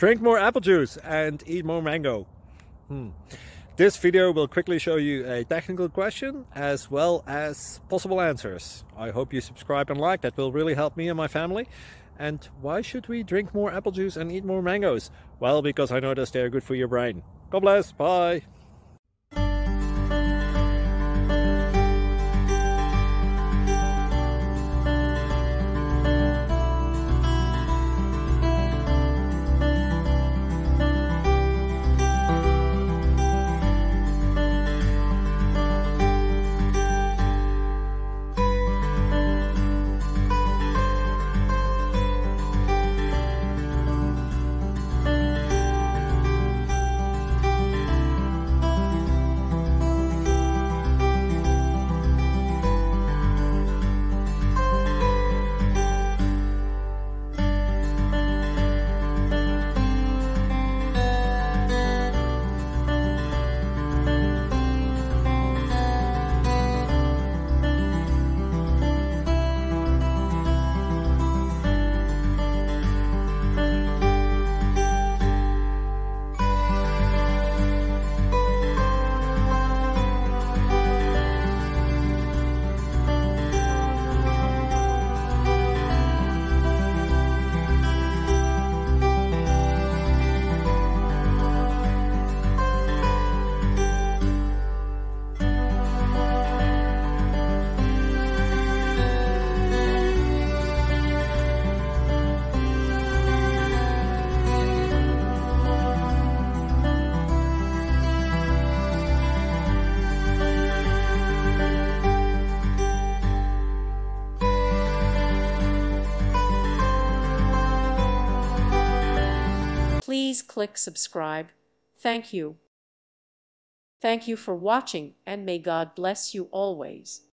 Drink more apple juice and eat more mango. This video will quickly show you a technical question as well as possible answers. I hope you subscribe and like, that will really help me and my family. And why should we drink more apple juice and eat more mangoes? Well, because I noticed they're good for your brain. God bless, bye! Please click subscribe. Thank you. Thank you for watching, and may God bless you always.